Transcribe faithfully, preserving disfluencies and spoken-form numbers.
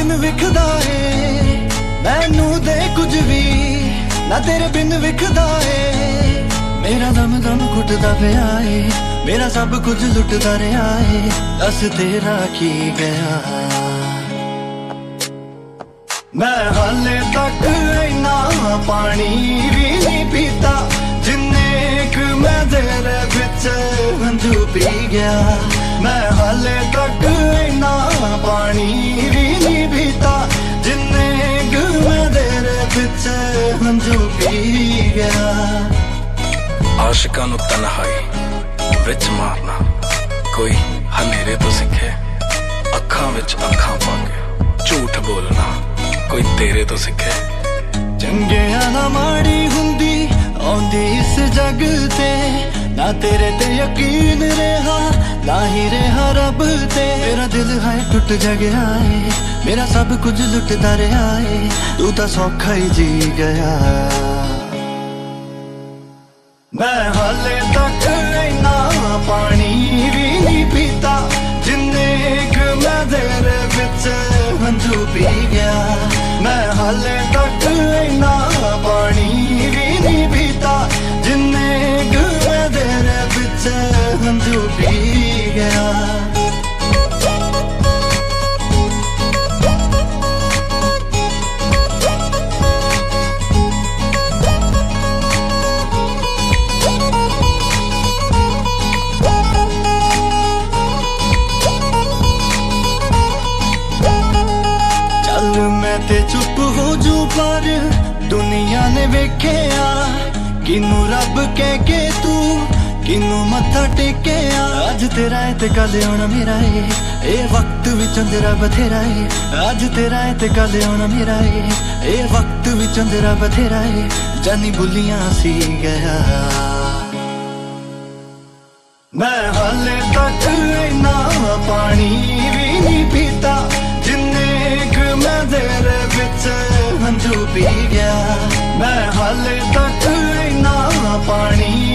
बिन विखदा है मैनू दे कुछ भी ना तेरे बिन विखदा है। मेरा दम दम घुटदा पिया है मेरा सब कुछ लुटदा रहा है दस तेरा की गया। मैं हाले तक इना पानी भी नहीं पीता जिन्ने क मैं तेरे बिच हंझू पी गया। मैं हाले तक इना पानी भी नहीं पीता जिन्ने क मैं तेरे बिच हंझू पी गया। आशिकां नूं तन्हाई विच मारना कोई हनेरे तो सिखे, अखां विच अखां पा के झूठ बोलना कोई तेरे तो सिखे। चंगिया ना माड़ी हुंदी आउंदी इस जग ते ना तेरे ते यकीन रहा ना ही रहा रब ते। मेरा दिल है टुट गया है मेरा सब कुछ लुटदा रहा है तू तां सौखा ही जी गया। मैं हाले तक इना पानी भी नहीं पीता जिन्ने क मैं तेरे बिच हंझू पी गया। मैं हाले तक इना पानी भी नहीं पीता जिन्ने क मैं तेरे बिच हंझू पी गया। मैं ते चुप हो जू पर दुनिया ने वेख्या किनू रब कह के तू किनू मत्था टेकिया। अज तेरा है ते कल आना मेरा है ए वक्त विचों तेरा बथेरा है। अज तेरा है ते कल आना मेरा है ए वक्त विचों तेरा बथेरा है जानी बुलियां सी गया। मैं हाले तक इना पानी भी नहीं पीता जिन्ने क मैं तेरे बिच हंझू पी गया। मैं हाले तक इना पानी